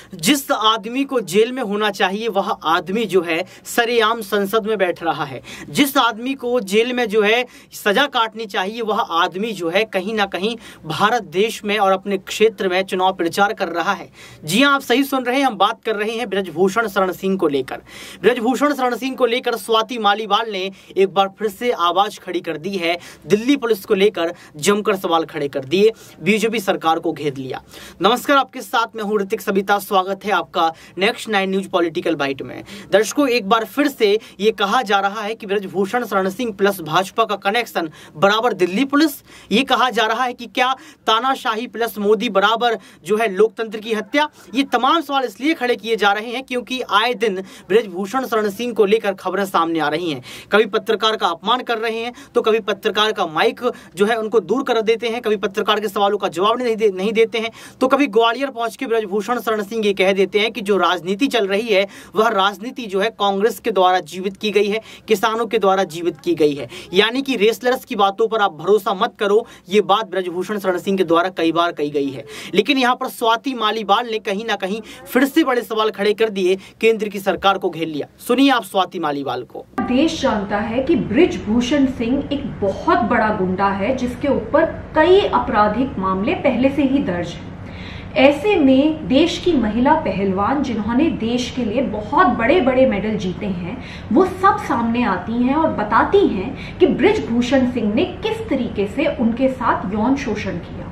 जिस आदमी को जेल में होना चाहिए वह आदमी जो है सरेआम संसद में बैठ रहा है। जिस आदमी को जेल में जो है सजा काटनी चाहिए वह आदमी जो है कहीं ना कहीं भारत देश में और अपने क्षेत्र में चुनाव प्रचार कर रहा है। जी हां, आप सही सुन रहे हैं। हम बात कर रहे हैं ब्रजभूषण शरण सिंह को लेकर। ब्रजभूषण शरण सिंह को लेकर स्वाति मालीवाल ने एक बार फिर से आवाज खड़ी कर दी है। दिल्ली पुलिस को लेकर जमकर सवाल खड़े कर दिए, बीजेपी सरकार को घेर लिया। नमस्कार, आपके साथ मैं हूं ऋतिक सबिता। स्वागत है आपका नेक्स्ट 9 न्यूज पॉलिटिकल बाइट में। दर्शकों, एक बार फिर से ये कहा जा रहा है कि ब्रजभूषण शरण सिंह प्लस भाजपा का कनेक्शन बराबर दिल्ली पुलिस। ये कहा जा रहा है कि क्या तानाशाही प्लस मोदी बराबर जो है लोकतंत्र की हत्या। ये तमाम सवाल इसलिए खड़े किए जा रहे हैं क्योंकि आए दिन ब्रजभूषण शरण सिंह को लेकर खबरें सामने आ रही हैं। कभी पत्रकार का अपमान कर रहे हैं तो कभी पत्रकार का माइक जो है उनको दूर कर देते हैं, कभी पत्रकार के सवालों का जवाब नहीं देते हैं, तो कभी ग्वालियर पहुंच के ब्रजभूषण शरण सिंह ये कह देते हैं कि जो राजनीति चल रही है वह राजनीति जो है कांग्रेस के द्वारा जीवित की गई है, किसानों के द्वारा जीवित की गई है। यानी कि रेसलर्स की बातों पर आप भरोसा मत करो, ये बात ब्रजभूषण शरण सिंह के द्वारा कई बार कही गई है। लेकिन यहाँ पर स्वाति मालीवाल ने कहीं ना कहीं फिर से बड़े सवाल खड़े कर दिए, केंद्र की सरकार को घेर लिया। सुनिए आप स्वाति मालीवाल को। देश जानता है कि ब्रजभूषण सिंह एक बहुत बड़ा गुंडा है जिसके ऊपर कई आपराधिक मामले पहले से ही दर्ज हैं। ऐसे में देश की महिला पहलवान जिन्होंने देश के लिए बहुत बड़े बड़े मेडल जीते हैं, वो सब सामने आती हैं और बताती हैं कि ब्रजभूषण सिंह ने किस तरीके से उनके साथ यौन शोषण किया।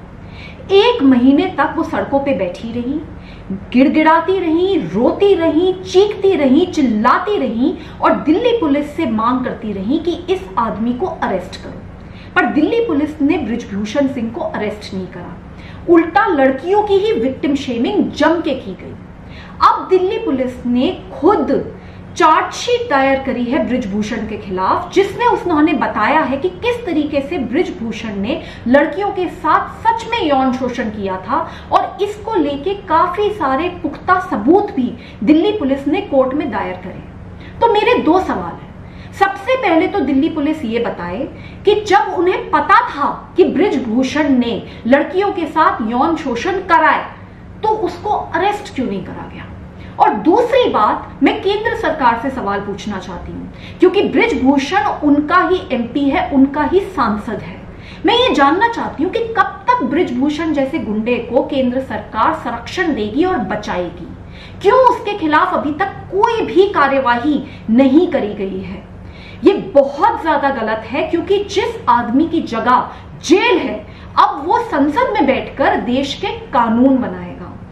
1 महीने तक वो सड़कों पे बैठी रही, गिड़गिड़ाती रही, रोती रही, चीखती रही, चिल्लाती रही और दिल्ली पुलिस से मांग करती रही कि इस आदमी को अरेस्ट करो। पर दिल्ली पुलिस ने ब्रजभूषण सिंह को अरेस्ट नहीं करा, उल्टा लड़कियों की ही विक्टिम शेमिंग जम के की गई। अब दिल्ली पुलिस ने खुद चार्जशीट दायर करी है ब्रजभूषण के खिलाफ, जिसमें उन्होंने बताया है कि किस तरीके से ब्रजभूषण ने लड़कियों के साथ सच में यौन शोषण किया था और इसको लेके काफी सारे पुख्ता सबूत भी दिल्ली पुलिस ने कोर्ट में दायर करे। तो मेरे 2 सवाल हैं। सबसे पहले तो दिल्ली पुलिस ये बताए कि जब उन्हें पता था कि ब्रजभूषण ने लड़कियों के साथ यौन शोषण कराए तो उसको अरेस्ट क्यों नहीं करा गया। और दूसरी बात, मैं केंद्र सरकार से सवाल पूछना चाहती हूं क्योंकि ब्रजभूषण उनका ही एमपी है, उनका ही सांसद है। मैं ये जानना चाहती हूं कि कब तक ब्रजभूषण जैसे गुंडे को केंद्र सरकार संरक्षण देगी और बचाएगी। क्यों उसके खिलाफ अभी तक कोई भी कार्यवाही नहीं करी गई है। ये बहुत ज्यादा गलत है क्योंकि जिस आदमी की जगह जेल है, अब वो संसद में बैठकर देश के कानून बनाएगा।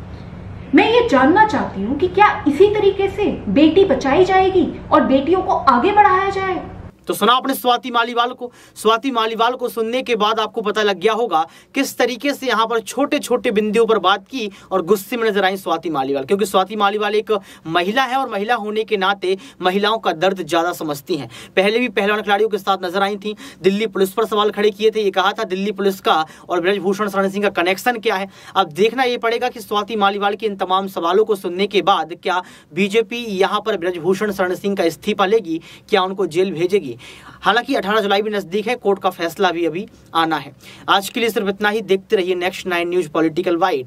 मैं ये जानना चाहती हूं कि क्या इसी तरीके से बेटी बचाई जाएगी और बेटियों को आगे बढ़ाया जाए। तो सुना आपने स्वाति मालीवाल को। स्वाति मालीवाल को सुनने के बाद आपको पता लग गया होगा किस तरीके से यहाँ पर छोटे छोटे बिंदुओं पर बात की और गुस्से में नजर आई स्वाति मालीवाल, क्योंकि स्वाति मालीवाल एक महिला है और महिला होने के नाते महिलाओं का दर्द ज्यादा समझती हैं। पहले भी पहलवान खिलाड़ियों के साथ नजर आई थी, दिल्ली पुलिस पर सवाल खड़े किए थे। ये कहा था दिल्ली पुलिस का और ब्रजभूषण शरण सिंह का कनेक्शन क्या है। अब देखना ये पड़ेगा कि स्वाति मालीवाल के इन तमाम सवालों को सुनने के बाद क्या बीजेपी यहाँ पर ब्रजभूषण शरण सिंह का इस्तीफा लेगी, क्या उनको जेल भेजेगी। हालांकि 18 जुलाई भी नजदीक है, कोर्ट का फैसला भी अभी आना है। आज के लिए सिर्फ इतना ही। देखते रहिए नेक्स्ट 9 न्यूज पॉलिटिकल बाइट।